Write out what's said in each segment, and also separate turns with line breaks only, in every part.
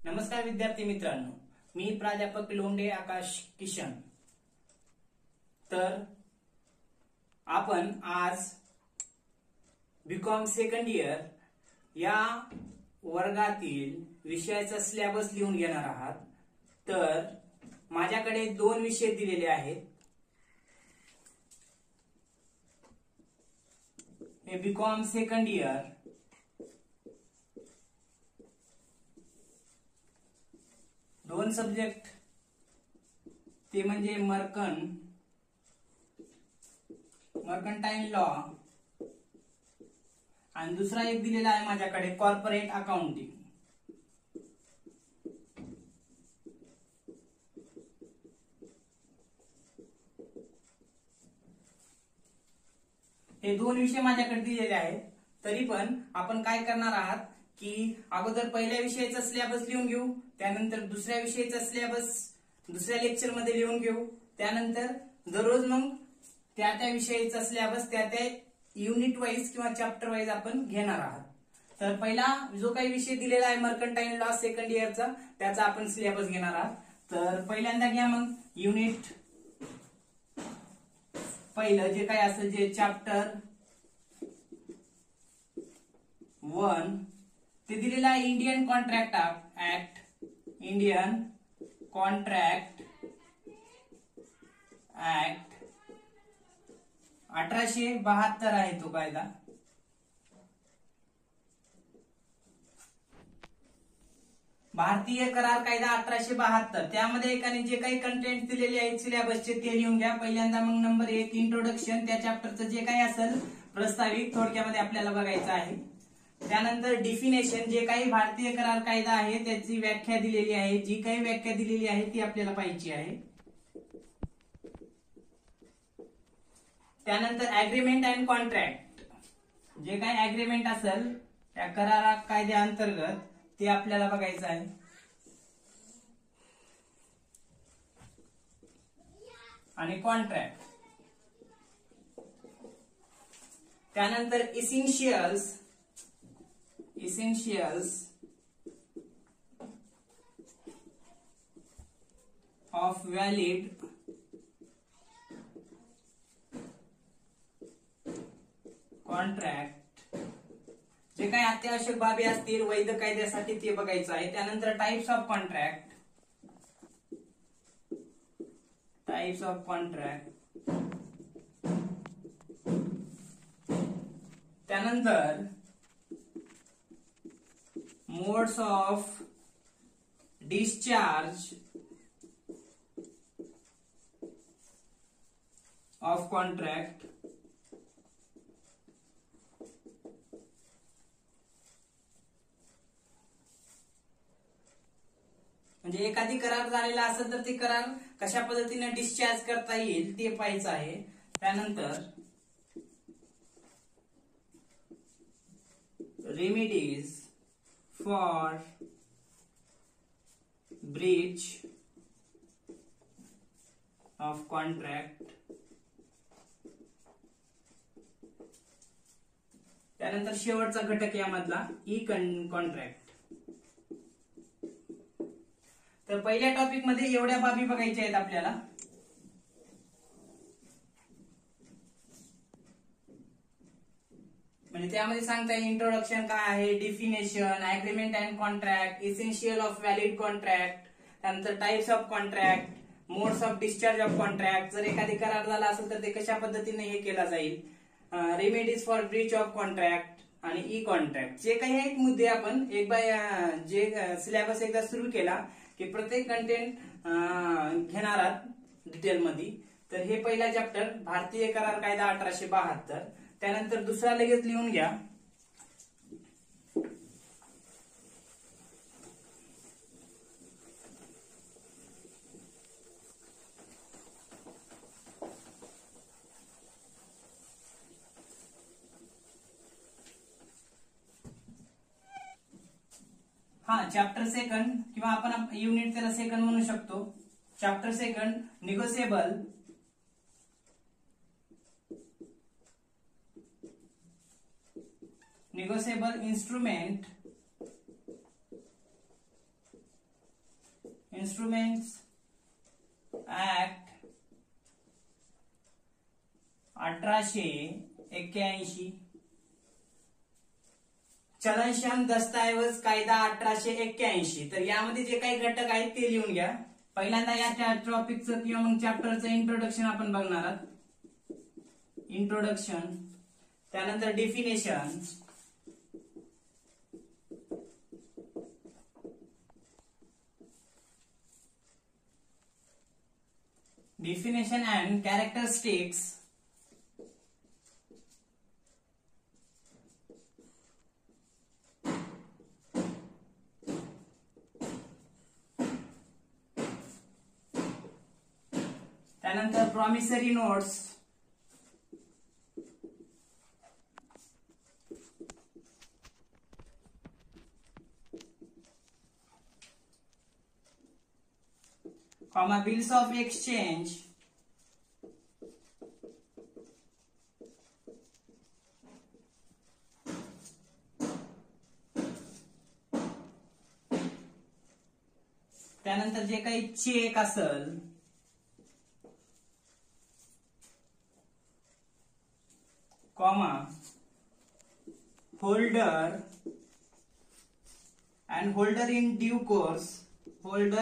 नमस्कार विद्यार्थी मित्रांनो, मी प्राध्यापक लोंढे आकाश किशन। तर आपण आज बीकॉम सेकंड इयर या वर्गातील विषयाचा सिलेबस लिहून घेणार आहात। तर माझ्याकडे दोन विषय दिलेले आहेत। हे बीकॉम सेकंड इयर दोन सब्जेक्ट ते म्हणजे मर्कंटाइल लॉ आणि दुसरा एक दिलेला आहे माझ्याकडे कॉर्पोरेट अकाउंटिंग। हे दोन विषय माझ्याकडे दिलेले आहेत। तरी पण आपण काय करणार आहात की अगोदर पहिल्या विषयाचा सिलेबस लिहून घेऊ, त्यानंतर दुसऱ्या विषयाचा सिलेबस दुसऱ्या लेक्चर मध्ये लिहून घेऊ, त्यानंतर दररोज मग त्या विषयाचा सिलेबस त्या युनिट वाईज किंवा चॅप्टर वाईज आपण घेणार आहात। तर पहिला जो काही विषय दिलेला आहे मर्कंटाइल लॉ सेकंड इयरचा, त्याचा आपण सिलेबस घेणार आहात। तर पहिल्यांदा घ्या मग युनिट पहिलं जे काय असेल जे चॅप्टर 1 ते दिलेला आहे Indian contract act, Indian contract act 1872 आहे तो कायदा। भारतीय करार कायदा 1872। त्यामध्ये एकाने जे काही कंटेंट दिलेले आहेत सिलेबसचे ते लिहून घ्या। पहिल्यांदा मग नंबर 1 इंट्रोडक्शन, त्या चॅप्टरचं जे काही असेल प्रस्ताविक थोडक्यामध्ये आपल्याला बघायचं आहे। त्यानंतर डिफिनेशन, जे काही भारतीय करार कायदा आहे त्याची व्याख्या दिलेली आहे, जी काही व्याख्या दिलेली आहे ती आपल्याला पाहिजे आहे। त्यानंतर अग्रीमेंट अँड कॉन्ट्रॅक्ट, जे काही अग्रीमेंट असेल त्या करार कायद्या अंतर्गत ते आपल्याला बघायचं आहे। आणि कॉन्ट्रॅक्ट, त्यानंतर इसेन्शियल्स ऑफ व्हॅलिड कॉन्ट्रॅक्ट, जे काही अत्यावश्यक बाबी असतील वैध कायद्यासाठी ते बघायचं आहे। त्यानंतर टाइप्स ऑफ कॉन्ट्रॅक्ट, त्यानंतर modes of discharge of contract, म्हणजे एखादी करार झालेला असेल तर ते करार कशा पद्धतीने डिस्चार्ज करता येईल ते पाहायचं आहे। त्यानंतर remedies for breach of contract, त्यानंतर शेवटचा घटक यामधला ई कॉन्ट्रॅक्ट। तर पहिल्या टॉपिक मध्ये एवढ्या बाबी बघायच्या आहेत आपल्याला। म्हणजे त्यामध्ये सांगता येईल इंट्रोडक्शन काय आहे, definition, agreement and contract, essential of valid contract, त्यानंतर types of contract, modes of discharge of contract, जर एखादी करार झाला असेल तर ते कशा पद्धतीने हे केला जाईल, remedies for breach of contract आणि ई कॉन्ट्रॅक्ट। जे काही आहेत मुद्दे आपण एक बाय जे सिलेबस एकदा सुरू केला की प्रत्येक कंटेंट घेणार आहात डिटेल मध्ये। तर हे पहिला चॅप्टर भारतीय करार कायदा 1872, त्यानंतर दुसरा लगेच लिहून घ्या चॅप्टर सेकंड किंवा आपण युनिट त्याला सेकंड म्हणू शकतो। Chapter second negotiable instrument instruments act 1881, चलनक्षम दस्तऐवज कायदा 1881. तर यामध्ये जे काही घटक आहेत ते लिहून घ्या. पहिल्यांदा या टॉपिकचं किंवा मग चॅप्टरचं इंट्रोडक्शन आपण बघणार आहोत. इंट्रोडक्शन, त्यानंतर डेफिनेशन, definition and characteristics, त्यानंतर promissory notes, bills of exchange, त्यानंतर जे काही चेक असेल, holder and holder in due course, holder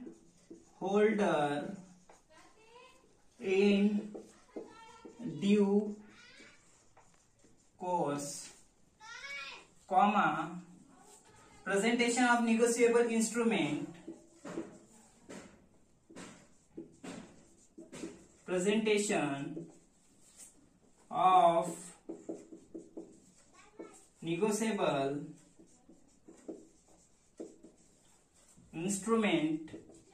in due course, presentation of negotiable instrument, presentation of negotiable instrument,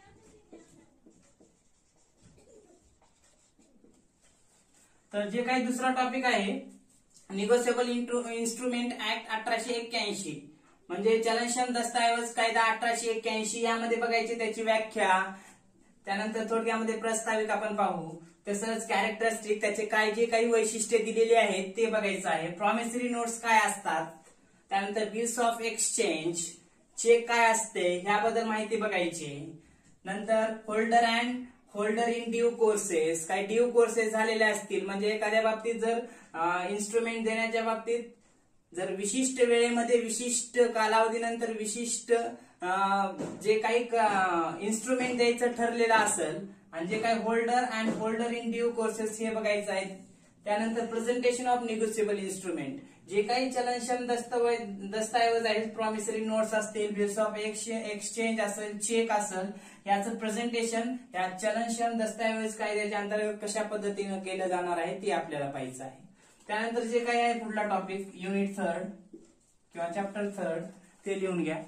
तर जे काही दुसरा टॉपिक आहे निगोशिएबल इन्स्ट्रुमेंट ऍक्ट 1881, म्हणजे चलनक्षम दस्तऐवज कायदा 1881, यामध्ये बघायची त्याची व्याख्या, त्यानंतर थोडक्यामध्ये प्रस्ताविक आपण पाहू, तसंच कॅरेक्टरिस्टिक, त्याचे काय जे काही वैशिष्ट्ये दिलेली आहेत ते बघायचं आहे. प्रॉमिसरी नोट्स काय असतात, त्यानंतर बिल्स ऑफ एक्सचेंज, चेक काय असते ह्याबद्दल माहिती बघायची. नंतर होल्डर इन ड्यू कोर्सेस, काही ड्यू कोर्सेस झालेले असतील, म्हणजे एखाद्या बाबतीत जर इन्स्ट्रुमेंट देण्याच्या बाबतीत जर विशिष्ट वेळेमध्ये विशिष्ट कालावधीनंतर विशिष्ट जे काही इन्स्ट्रुमेंट द्यायचं ठरलेलं असेल, आणि जे काही होल्डर इन ड्यू कोर्सेस हे बघायचं आहे. त्यानंतर प्रेझेंटेशन ऑफ निगोशिएबल इन्स्ट्रुमेंट, जे काही चलनक्षम दस्तऐवज आहेत, प्रॉमिसरी नोट्स असतील, बिल्स ऑफ एक्सचेंज असेल, चेक असेल, याचं प्रेझेंटेशन या चलनक्षम दस्तऐवज कायद्याच्या अंतर्गत कशा पद्धतीने केलं जाणार आहे ते आपल्याला पाहायचं आहे. त्यानंतर जे काही आहे पुढला टॉपिक युनिट 3 किंवा चॅप्टर 3 ते लिहून घ्या.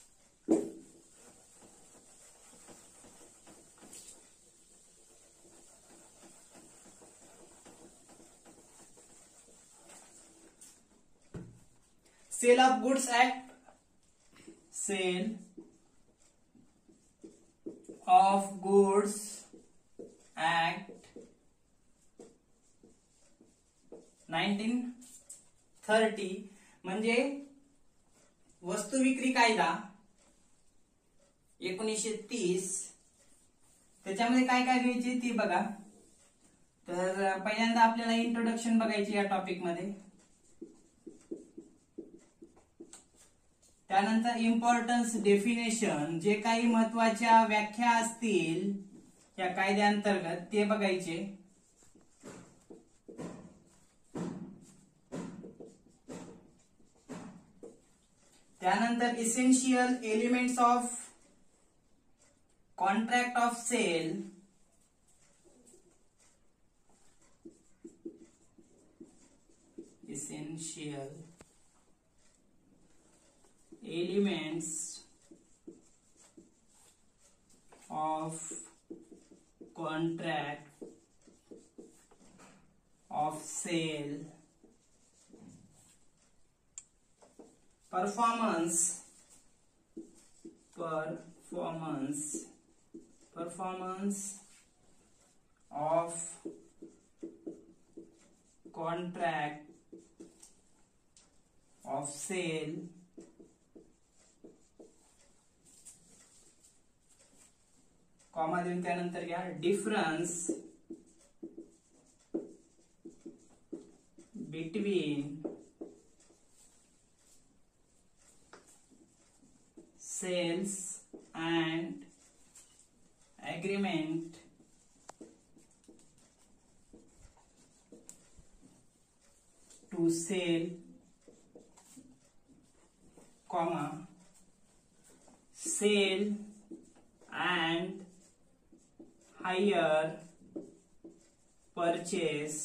Sale of goods act, sale of goods act 1930, म्हणजे वस्तू विक्री कायदा 1930. त्याच्यामध्ये काय काय घ्यायचे ती बघा. तर पहिल्यांदा आपल्याला इंट्रोडक्शन बघायची या टॉपिक मध्ये, त्यानंतर इम्पॉर्टन्स, डेफिनेशन, जे काही महत्वाच्या व्याख्या असतील या कायद्याअंतर्गत ते बघायचे. त्यानंतर essential elements of contract of sale, essential elements of contract of sale, performance of contract of sale, comma देऊन त्यानंतर घ्या difference between sales and agreement to sell, comma, sale and hire purchase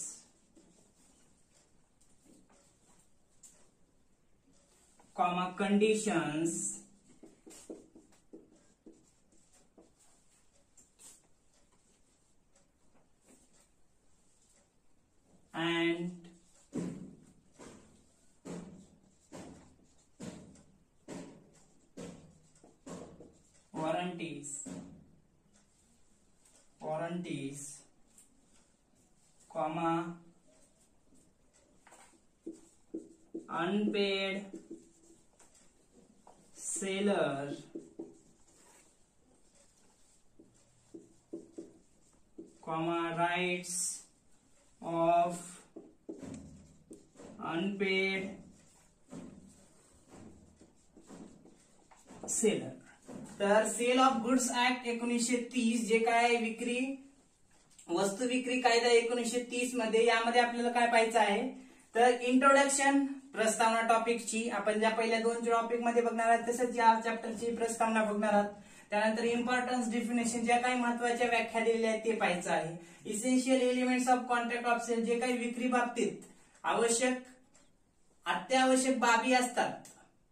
comma conditions and warranties comma unpaid seller comma rights of unpaid seller. तर sale of goods act 1930 जे काय विक्री वस्तू विक्री कायदा 1930 मध्ये, यामध्ये आपल्याला काय पाहायचं आहे तर इंट्रोडक्शन प्रस्तावना टॉपिकची आपण ज्या पहिल्या 2 टॉपिक मध्ये बघणार आहात तसंच या चॅप्टरची प्रस्तावना बघणार आहात. त्यानंतर इम्पॉर्टन्स डेफिनेशन ज्या काही महत्वाच्या व्याख्या दिलेल्या आहेत ते पाहायचं आहे. Essential elements of contract of sale जे काही विक्री बाबतीत आवश्यक अत्यावश्यक बाबी असतात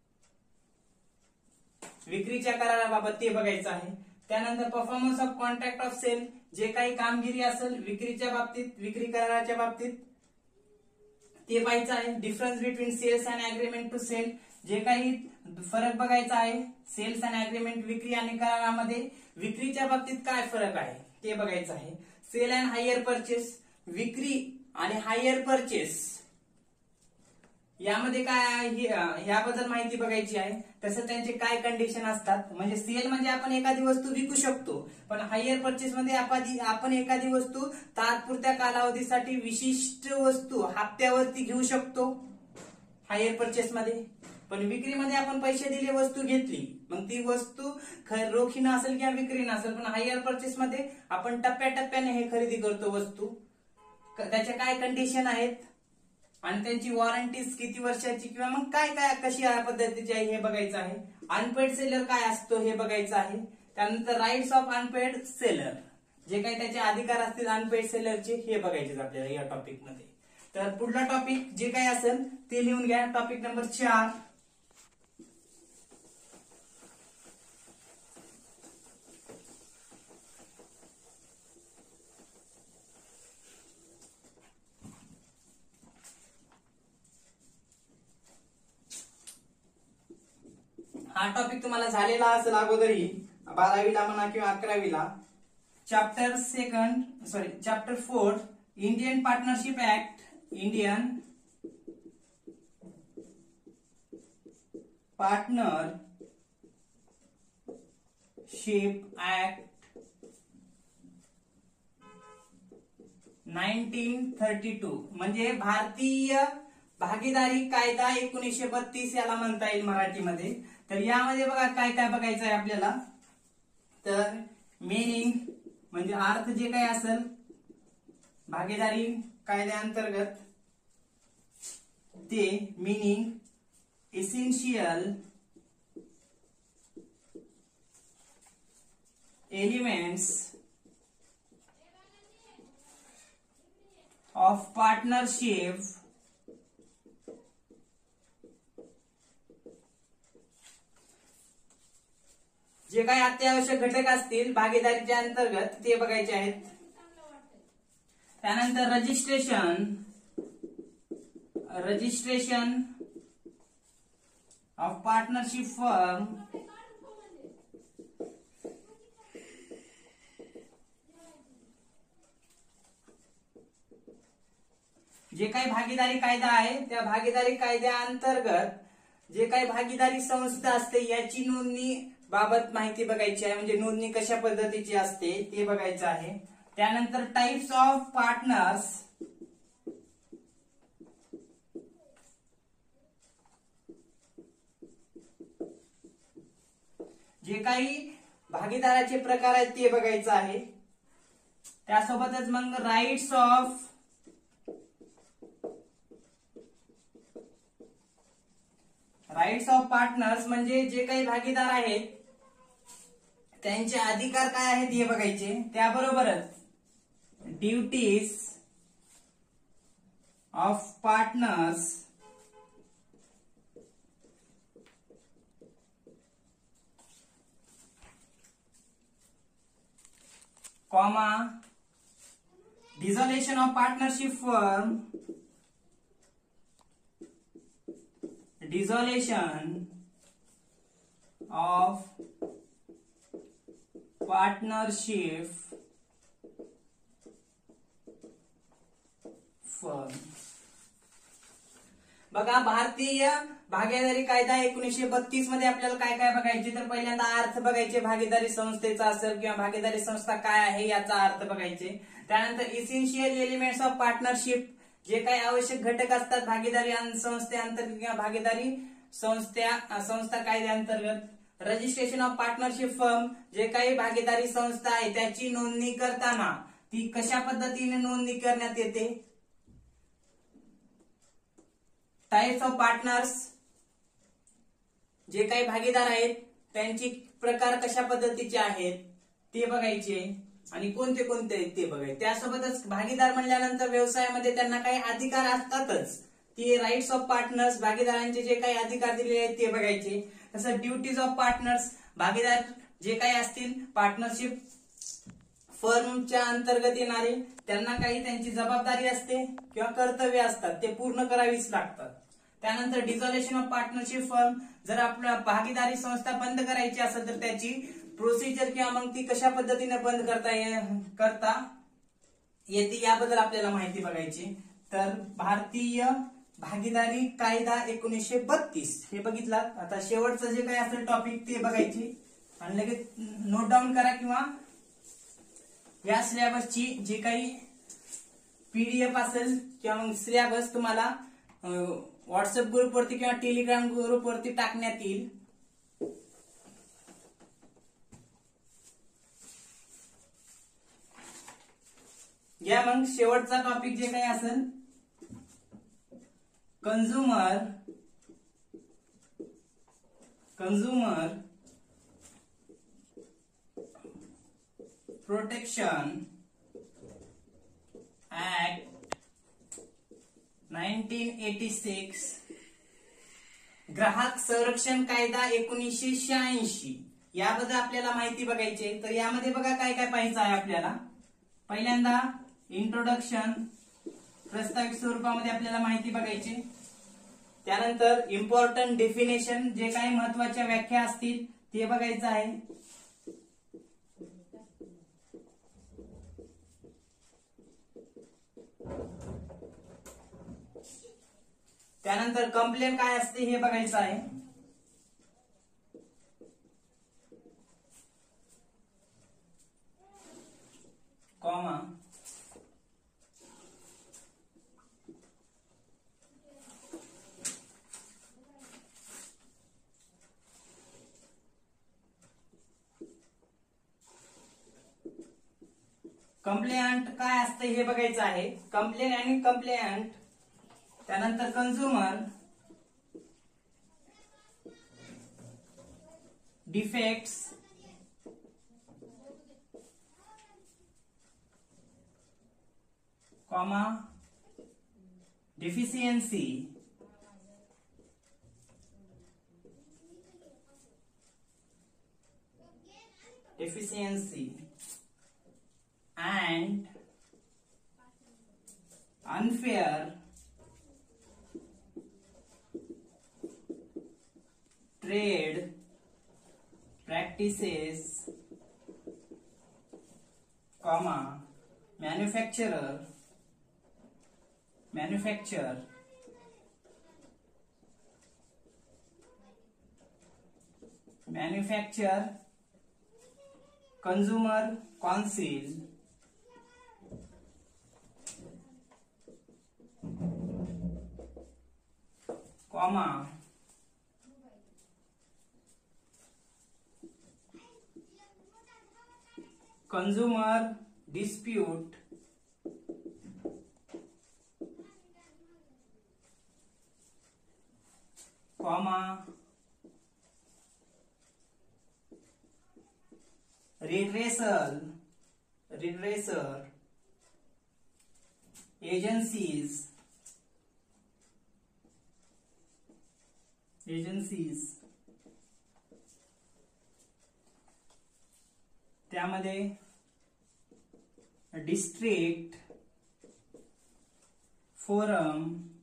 विक्रीच्या कराराबाबत ते बघायचं आहे. त्यानंतर performance of contract of sale जे काही कामगिरी असेल विक्रीच्या बाबतीत विक्री कराराच्या बाबतीत ते पाहायचं आहे. Difference between sales and agreement to sell जे काही फरक बघायचा आहे. सेल्स अँड अग्रीमेंट विक्री आणि करारामध्ये विक्रीच्या बाबतीत काय फरक आहे ते बघायचं आहे. सेल अँड हायर परचेस विक्री आणि हायर परचेस यामध्ये काय आहे ह्याबद्दल माहिती बघायची आहे. तसं त्यांचे काय कंडिशन असतात. म्हणजे सेल म्हणजे आपण एखादी वस्तू विकू शकतो, पण हायर परचेस मध्ये आपण एखादी वस्तू तात्पुरत्या कालावधीसाठी विशिष्ट वस्तू हप्त्यावरती घेऊ शकतो हायर परचेस मध्ये. पण विक्रीमध्ये आपण पैसे दिले वस्तू घेतली, मग ती वस्तू रोखी नसेल किंवा विक्री नसेल. पण हायर परचेस मध्ये आपण टप्प्याटप्प्याने हे खरेदी करतो वस्तू. त्याच्या काय कंडिशन आहेत आणि त्यांची वॉरंटीज किती वर्षाची किंवा मग काय काय कशी पद्धतीची आहे हे बघायचं आहे. अनपेड सेलर काय असतो हे बघायचं आहे. त्यानंतर राईट्स ऑफ अनपेड सेलर जे काही त्याचे अधिकार असतील अनपेड सेलरचे हे बघायचे आपल्याला या टॉपिक मध्ये. तर पुढला टॉपिक जे काही असेल ते लिहून घ्या. टॉपिक नंबर 4 हा टॉपिक तुम्हाला झालेला असेल अगोदरही 12वीला म्हणा किंवा 11वीला. Chapter 4 Indian partnership act Indian partnership act 1932 म्हणजे भारतीय भागीदारी कायदा 1932 याला म्हणता येईल मराठीमध्ये. तर यामध्ये बघा काय काय बघायचं आहे आपल्याला. तर मिनिंग म्हणजे अर्थ जे काही असेल भागीदारी कायद्याअंतर्गत ते meaning essential elements of partnership जे काही अत्यावश्यक घटक असतील भागीदारीच्या अंतर्गत ते बघायचे आहेत. त्यानंतर रजिस्ट्रेशन ऑफ पार्टनरशिप फर्म जे काही भागीदारी कायदा आहे त्या भागीदारी कायद्याअंतर्गत जे काही भागीदारी संस्था असते याची नोंदणी बाबत माहिती बघायची आहे, म्हणजे नोंदणी कशा पद्धतीची असते ते बघायचं आहे. त्यानंतर टाइप्स ऑफ पार्टनर्स, जे काही भागीदाराचे प्रकार आहेत ते बघायचं आहे. त्यासोबतच मग राईट्स ऑफ पार्टनर्स म्हणजे जे काही भागीदार आहेत त्यांचे अधिकार काय आहेत हे बघायचे. त्याबरोबरच duties of partners, comma dissolution of partnership firm, dissolution of partnership firm. बघा, भारतीय भागीदारी कायदा 1932 मध्ये आपल्याला काय काय बघायचे, तर पहिल्यांदा अर्थ बघायचे भागीदारी संस्थेचा असेल किंवा भागीदारी संस्था काय आहे याचा अर्थ बघायचे. त्यानंतर इसेन्शियल एलिमेंट्स ऑफ पार्टनरशिप, जे काही आवश्यक घटक असतात भागीदारी संस्थेअंतर्गत किंवा भागीदारी संस्था कायद्याअंतर्गत. रजिस्ट्रेशन ऑफ पार्टनरशिप फर्म, जे काही भागीदारी संस्था आहे त्याची नोंदणी करताना ती कशा पद्धतीने नोंदणी करण्यात येते. टाइप्स ऑफ पार्टनर्स, जे काही भागीदार आहेत त्यांची प्रकार कशा पद्धतीचे आहेत ते बघायचे आणि कोणते कोणते आहेत ते बघायचे. त्यासोबतच भागीदार म्हणल्यानंतर व्यवसायामध्ये त्यांना काही अधिकार असतातच, ते राईट्स ऑफ पार्टनर्स, भागीदारांचे जे काही अधिकार दिलेले आहेत ते बघायचे. तसं ड्युटीज ऑफ पार्टनर्स, भागीदार जे काही असतील पार्टनरशिप फर्मच्या अंतर्गत येणारे, त्यांना काही त्यांची जबाबदारी असते किंवा कर्तव्य असतात, ते पूर्ण करावीच लागतात. त्यानंतर डिझॉल्युशन ऑफ पार्टनरशिप फर्म, जर आपल्या भागीदारी संस्था बंद करायची असेल तर त्याची प्रोसिजर किंवा मग ती कशा पद्धतीने बंद करता येते याबद्दल आपल्याला माहिती बघायची. तर भारतीय भागीदारी कायदा 1932 हे बघितला. आता शेवटचं जे काही असेल टॉपिक ते बघायची आणि लगेच नोट डाऊन करा किंवा या सिलेबसची जी काही पीडीएफ असेल किंवा मग सिलेबस तुम्हाला व्हॉट्सअप ग्रुपवरती किंवा टेलिग्राम ग्रुपवरती टाकण्यात येईल. या मग शेवटचा टॉपिक जे काही असेल कंझ्युमर प्रोटेक्शन ऍक्ट 1986, ग्राहक संरक्षण कायदा 1986 याबद्दल आपल्याला माहिती बघायची. तर यामध्ये बघा काय काय पाहायचं आहे आपल्याला. पहिल्यांदा इंट्रोडक्शन, प्रस्तावित स्वरूपामध्ये आपल्याला माहिती बघायची. त्यानंतर इम्पॉर्टंट डेफिनेशन, जे काही महत्वाच्या व्याख्या असतील ते बघायचं आहे. त्यानंतर कंप्लेन काय असते हे बघायचं आहे. कॉमा कंप्लेंट काय असते हे बघायचं आहे. कंप्लेन आणि कंप्लेंट. त्यानंतर consumer defects, comma deficiency, and unfair trade practices, comma manufacture manufacture consumer council comma consumer dispute comma redressal agencies त्यामध्ये district forum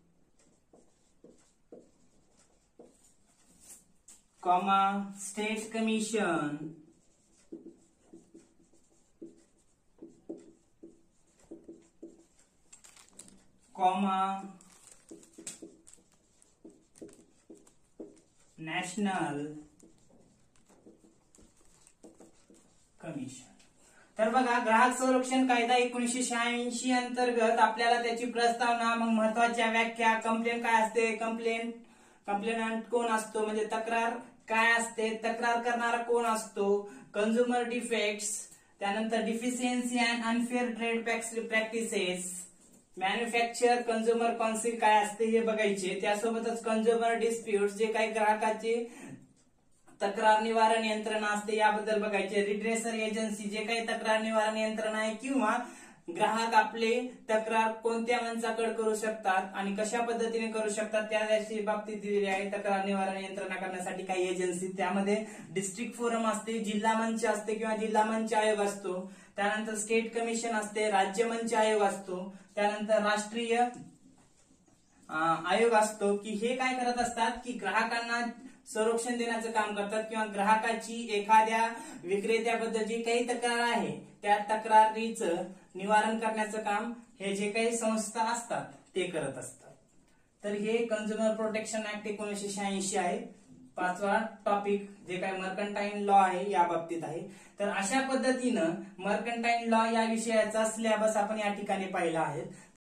comma state commission comma national commission. तर बघा, ग्राहक संरक्षण कायदा 1986 अंतर्गत आपल्याला त्याची प्रस्तावना, मग महत्वाच्या व्याख्या, कंप्लेंट काय असते, कंप्लेनंट कोण असतो, म्हणजे तक्रार काय असते, तक्रार करणारा कोण असतो, कंझ्युमर डिफेक्ट्स, त्यानंतर deficiency and unfair trade practices, manufacture consumer council काय असते हे बघायचे. त्यासोबतच कंझ्युमर डिस्प्यूट, जे काही ग्राहकाचे तक्रार निवारण यंत्रणा असते याबद्दल बघायचे. रिड्रेसर एजन्सी, जे काही तक्रार निवारण यंत्रणा आहे किंवा ग्राहक आपले तक्रार कोणत्या मंचाकडे करू शकतात आणि कशा पद्धतीने करू शकतात त्या बाबतीत दिलेली आहे. तक्रार निवारण यंत्रणा करण्यासाठी काही एजन्सी, त्यामध्ये डिस्ट्रिक्ट फोरम असते, जिल्हा मंच असते किंवा जिल्हा मंच आयोग असतो, त्यानंतर स्टेट कमिशन असते, राज्य मंच आयोग असतो, त्यानंतर राष्ट्रीय आयोग असतो, की हे काय करत असतात की ग्राहकांना संरक्षण देण्याचं काम करतात किंवा ग्राहकाची एखाद्या विक्रेत्याबद्दल जी काही तक्रार आहे त्या तक्रारीचं निवारण करण्याचं काम हे जे काही संस्था असतात ते करत असतात. तर हे कंझ्युमर प्रोटेक्शन ऍक्ट 1986 आहे. 5वा टॉपिक जे काही मर्कंटाईन लॉ आहे या बाबतीत आहे. तर अशा पद्धतीनं मर्कंटाईन लॉ या विषयाचा सिलेबस आपण या ठिकाणी पाहिला आहे.